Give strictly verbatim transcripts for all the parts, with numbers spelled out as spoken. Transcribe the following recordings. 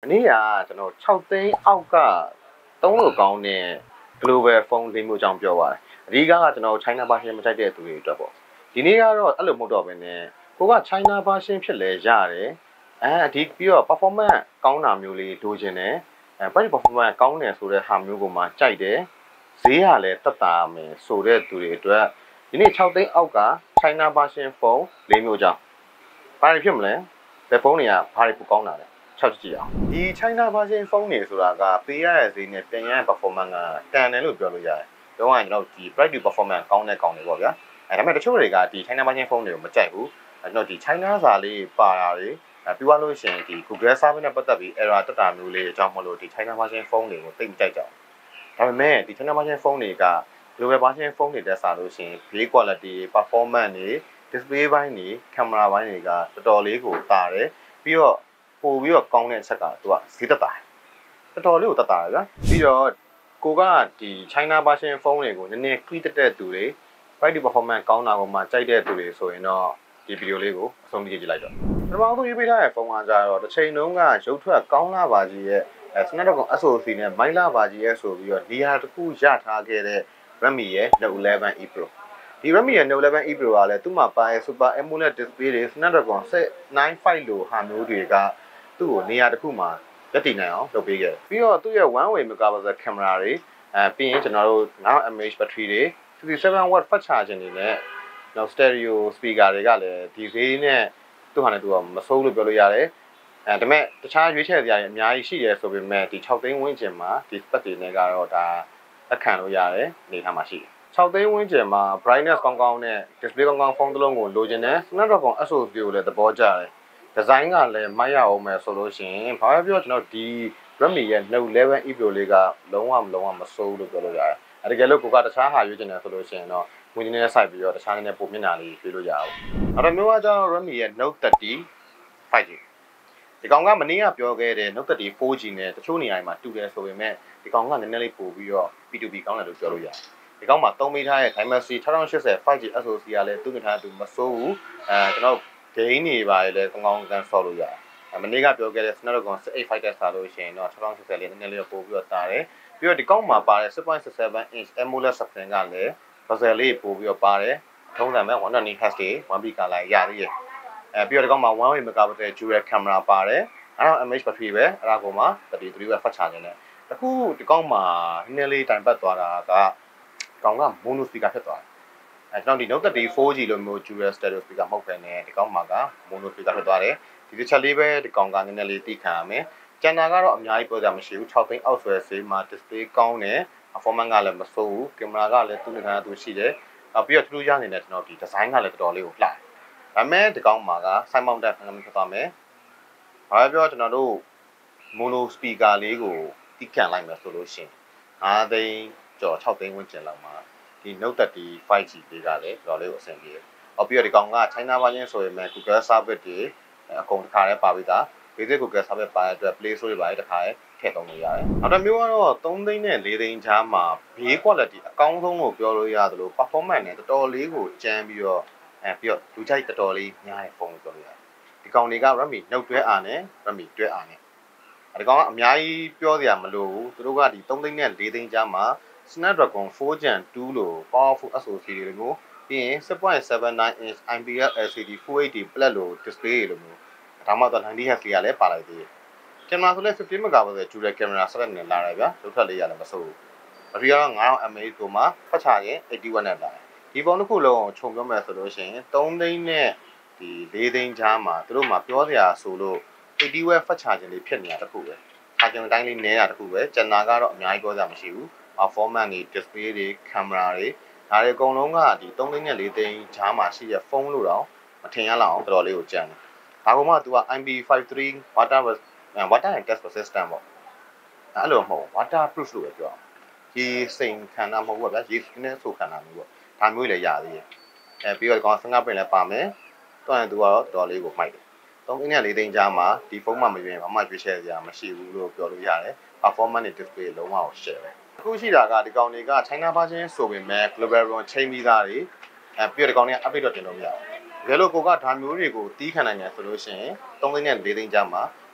နေ့ကကျွန်တော်၆သိန်းအောက်ကသုံးလို့ကောင်းတဲ့ global phone လေးမျိုးကြောင်းပြောပါတယ်အဓိကကကျွန်တော် China version မကြိုက်တဲ့သူတွေအတွက်ပေါ့ဒီနေ့ကတော့အဲ့လိုမဟုတ်တော့ဘဲနဲ့ကိုက China version ဖြစ်လဲရတယ်အဲအဒီပြီးတော့ performance ကောင်းတာမျိုးလေးလိုချင်တယ်အဲ battery performance ကောင်းတယ်ဆိုတဲ့ဟာမျိုးကိုမှကြိုက်တယ်ဈေးကလည်းတက်တာမယ်ဆိုတဲ့သူတွေအတွက်ဒီနေ့၆သိန်းအောက်က China version phone လေးမျိုးကြောင်းဘာတွေဖြစ်မလဲဘယ်ဖုန်းတွေကဘာတွေပိုကောင်းတာလဲချက်ကြည့်အောင်ဒီ China version phone တွေဆိုတာကပေးရတဲ့ဈေးနဲ့ပြန်ရတဲ့ performance ကတန်တယ်လို့ပြောလို့ရတယ်။တော့ကျွန်တော်ဒီ price to performance ကောင်းတဲ့ကောင်းတွေပေါ့ဗျာ။အဲဒါပေမဲ့တချို့တွေကဒီ China version phone တွေကိုမကြိုက်ဘူး။အဲကျွန်တော်ဒီ China စာလေးပါတာတွေအဲပြီးသွားလို့ရှိရင်ဒီ Google service နဲ့ပတ်သက်ပြီး error တက်တာမျိုးလေးအကြောင်းမလို့ဒီ China version phone တွေကိုသိမကြိုက်ကြဘူး။ဒါပေမဲ့ဒီ China version phone တွေက global version phone တွေတက်စားလို့ရှိရင် build quality performance တွေ display ဘိုင်းတွေ camera ဘိုင်းတွေကတော်တော်လေးကိုတာတယ်ပြီးတော့ပို့ပြီးတော့ကောင်းတဲ့အချက်ကသူကဈေးတက်တာတော်တော်လေးကိုတက်တာဗျာပြီးတော့ကိုကဒီ China version phone တွေကိုနည်းနည်း click တက်တဲ့သူတွေ price performance ကောင်းတာကိုမှကြိုက်တဲ့သူတွေဆိုရင်တော့ဒီဗီဒီယိုလေးကိုအဆုံးထိကြည့်လိုက်တော့ပထမဆုံးရေးပေးထားတဲ့ဖုန်းကကြတော့တစ်ချိန်လုံးကရုပ်ထွက်ကောင်းလာပါကြီးရဲ့ Snapdragon เอส โอ ซี နဲ့မိုင်းလာပါကြီးရဲ့ဆိုပြီးတော့နေရာတစ်ခုရထားခဲ့တဲ့ Redmi ရဲ့ Note eleven E Pro ဒီ Redmi ရဲ့ Note eleven E Pro ကလည်းသူ့မှာပါရဲ့ Super AMOLED display တွေ Snapdragon နင်းဖိုင်လိုဟာမျိုးတွေကသူ့ကိုနေရာတစ်ခုမှာတက်တည်နိုင်အောင်လုပ်ပေးခဲ့တယ်ပြီးတော့သူ့ရဲ့ one way megapixel camera တွေအဲပြီးရင်ကျွန်တော်တို့ nine mAh battery တွေ sixty-seven watt fast charging တွေနဲ့နောက် stereo speaker တွေကလည်းဒီဈေးနဲ့သူ့ဟာနဲ့သူကမဆိုးလို့ပြောလို့ရတယ်အဲဒါပေမဲ့တခြားရွေးချယ်စရာတွေအများကြီးရှိတယ်ဆိုပေမဲ့ဒီ၆သိန်းဝန်းကျင်မှာဒီ spec တွေနဲ့ကတော့ဒါလက်ခံလို့ရတယ်အနေထားမှာရှိတယ်၆သိန်းဝန်းကျင်မှာ brightness ကောင်းကောင်းနဲ့ display ကောင်းကောင်းဖုန်းတစ်လုံးကိုလိုချင်တယ် Snapdragon เอส โอ ซี ကိုလည်းသဘောကျတယ်ဒီဇိုင်းကလည်းမိုက်ရအောင်မယ်ဆိုလို့ရှိရင်ဘာပဲပြောကျွန်တော်ဒီ Redmi ရဲ့ Note eleven E Pro လေးကလုံးဝမလုံးဝမစိုးလို့ပြောလို့ရတယ်။အဲတကယ်လို့ကိုကတခြားဟာရွေးချင်တယ်ဆိုလို့ရှိရင်တော့ငွေနည်းနည်းစိုက်ပြီးတော့တခြားနည်းနည်းပုံမျက်နှာလေးရွေးလို့ရအောင်။နောက်တစ်မျိုးကကျတော့ Redmi ရဲ့ Note thirty five G ဒီကောင်ကမနေ့ကပြောခဲ့တဲ့ Note thirty four G နဲ့တချို့နေရာတွေမှာတူတယ်ဆိုပေမဲ့ဒီကောင်ကနည်းနည်းလေးပို့ပြီးတော့ P two P ကောင်းတယ်လို့ပြောလို့ရတယ်။ဒီကောင်မှာသုံးမိထားတဲ့ Dimensity sixty eighty five G S O C ကလည်းသူ့မိထားသူမစိုးဘူး။အဲကျွန်တော်ဂိမ်းတွေပါလေကောင်းကောင်းကန်ဆော့လို့ရတယ်။မနေ့ကပြောခဲ့တဲ့ Snapdragon six eighty-fiveတက်စားလို့ရှိရင်တော့sixty sixtyလေးနည်းနည်းလေးပို့ပြီးတော့တာတယ်။ပြီးတော့ဒီကောက်မှာပါတဲ့ six point six seven inch AMOLED screen ကလည်း bezel လေးပို့ပြီးတော့ပါတယ်။ထုံးစံမဲ့one twenty hertz တွေ one P color ရသေးရဲ့။အဲပြီးတော့ဒီကောက်မှာone way megapixel dual camera ပါတယ်။nine mAh battery ပဲအဲ့ဒါကိုမှthirty-three watt fast charging နဲ့တခုဒီကောက်မှာနည်းနည်းလေးတိုင်ပတ်သွားတာကကောင်က mono speaker ဖြစ်သွားတယ်။အဲကျွန်တော်ဒီ Note thirty four G လိုမျိုး dual stereo speaker မဟုတ်ပဲねဒီကောင်မှာက mono speaker ဖြစ်သွားတယ်ဒီတစ်ချက်လေးပဲဒီကောင်ကနည်းနည်းလေးသိခံရမယ်ကျန်တာကတော့အများကြီးပြောကြမရှိဘူး၆သိန်းအောက်ဆွဲဈေးမှာ display ကောင်းတယ် performance ကလည်းမဆိုးဘူးကင်မရာကလည်းသူ့နေထားသူရှိတယ်နောက်ပြီးတော့ထူးထူးခြားနေတဲ့ကျွန်တော်ဒီ design ကလည်းတော်တော်လေးကိုလှတယ်ဒါပေမဲ့ဒီကောင်မှာက side mounted ဖန်ဖြစ်သွားမယ်ဘာပဲပြောကျွန်တော်တို့ mono speaker လေးကိုတိကျန်လိုက်မယ်ဆိုလို့ရှိရင်၅သိန်းကျော်၆သိန်းဝန်းကျင်လောက်မှာဒီ Note thirty five G လေးကလည်းတော်တော်လေးကိုအဆင်ပြေတယ်။အော်ပြီးတော့ဒီကောင်က China version ဆိုရင်လည်း Google service တွေအကုန်တစ်ခါတည်းပါပြီးသား basic Google service ပါတဲ့အတွက် Play Store တွေပါတစ်ခါတည်းထည့်သုံးလို့ရတယ်။နောက်တစ်မျိုးကတော့သုံးသိန်းနဲ့လေးသိန်းကြားမှာ build quality အကောင်းဆုံးလို့ပြောလို့ရတယ်လို့ performance နဲ့တော်တော်လေးကိုကျန်းပြီးတော့အဲပြီးတော့လူကြိုက်တော်တော်လေးများတဲ့ဖုန်းလို့ပြောလို့ရတယ်။ဒီကောင်တွေက Redmi Note twelve R နဲ့ Redmi twelve R နဲ့ဒီကောင်ကအများကြီးပြောစရာမလိုဘူးသူတို့ကဒီသုံးသိန်းနဲ့လေးသိန်းကြားမှာSnapdragon four Gen two လို့ powerful S O C တွေလို့ပြီးရင်six point seven nine inch I P S L C D full H D plus လို့ display လို့မျိုးဒါမှတော့ninety hertz လေးကလည်းပါလိုက်သေးတယ်ကင်မရာဆိုလဲfifty megapixel dual camera ဆက်လက်နေလာတယ်ဗျာရုပ်ထက်လေးရတယ်မဆိုးဘူးဘက်ထရီကတော့nine thousand mAh ကိုမှဖတ်ချရင်eighty watt နဲ့လာတယ်ဒီပုံတစ်ခုလုံးကိုခြုံပြောမယ်ဆိုလို့ရှိရင်threeသိန်းနဲ့ဒီfourသိန်းကြားမှာသူတို့မှပြောစရာဆိုလို့eighty watt fast charging လေးဖြစ်နေတာတခုပဲ charging တိုင်းလေးနည်းတာတခုပဲကျန်တာကတော့အများကြီးပြောစရာမရှိဘူးperformance တွေ display တွေ camera တွေဒါတွေအကုန်လုံးကဒီthreeသိန်းနဲ့fourသိန်းကြားမှာရှိတဲ့ဖုန်းလို့တော့မထင်ရလောက်အောင်တော်တော်လေးကိုကြမ်းတယ်။ဒါကမှ तू က I P five three water water and test resistant ပေါ့။အဲ့လိုမဟုတ် waterproof လို့ပဲပြောအောင်။ဒီစိန်ခံတာမဟုတ်ဘူးဗျာ။ရေနဲ့ဆိုခံတာမျိုးပေါ့။ဒါမျိုးလည်းရသေးတယ်။အဲပြီးတော့ကောင် fingerprint လည်းပါမယ်။တော့ရင် तू ကတော့တော်တော်လေးကိုမိုက်တယ်။threeသိန်းနဲ့fourသိန်းကြားမှာဒီဖုန်းမှမရွေးဘာမှရွေးချယ်စရာမရှိဘူးလို့ပြောလို့ရတယ်။ performance နဲ့ display လုံးဝကို share ပဲ။အခုရှိတာကဒီကောင်တွေက China version ဆိုပေမဲ့ global run ချိန်ပြီးသားတွေအဲပြီးတော့ဒီကောင်တွေက update တော့တင်လို့မရဘူး။ဘယ်လိုကိုကဒါမျိုးတွေကိုတီးခံနိုင်တယ်ဆိုလို့ရှိရင်threeသိန်းနဲ့fourသိန်းကြားမှာ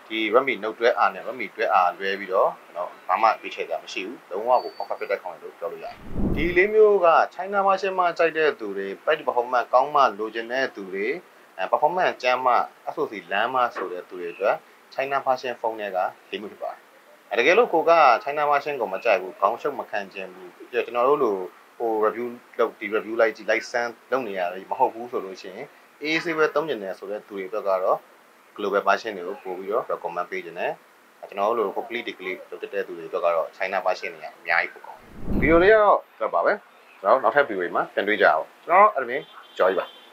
ဒီ Redmi Note တွဲ R နဲ့ Redmi တွဲ R လွဲပြီးတော့ကျွန်တော်ဘာမှပြည့်ချဲတာမရှိဘူးလုံးဝကို pocket ဖြစ်တဲ့ခေါင်းလို့ပြောလို့ရတယ်ဒီလေးမျိုးက China version မှာကြိုက်တဲ့သူတွေ price performance ကောင်းမှလိုချင်တဲ့သူတွေ performance ကျန်းမှ S O C လမ်းမှဆိုတဲ့သူတွေအတွက် China version ဖုန်းတွေကလေးမျိုးဖြစ်ပါတယ်တကယ်လို့ကိုက China version ကိုမကြိုက်ဘူးခေါင်းရှုပ်မခံချင်ဘူးပြီးတော့ကျွန်တော်တို့လိုဟို review လုပ်ဒီ review လိုက်ကြည့် like send လုပ်နေရတယ်မဟုတ်ဘူးဆိုလို့ရှိရင် A A C ပဲသုံးကျင်တယ်ဆိုတဲ့သူတွေအတွက်ကတော့ global version တွေကိုပို့ပြီးတော့ recommend ပေးခြင်းနဲ့ကျွန်တော်တို့လို complete degree လုပ်တဲ့သူတွေအတွက်ကတော့ China version တွေကအများကြီးပို့ကောင်းဗီဒီယိုလေးကတော့တော့ပါပဲကျွန်တော်နောက်ထပ်ဗီဒီယိုတွေမှာပြန်တွေ့ကြအောင်ကျွန်တော်အဲ့ဒါမျိုးကြော်ရပါ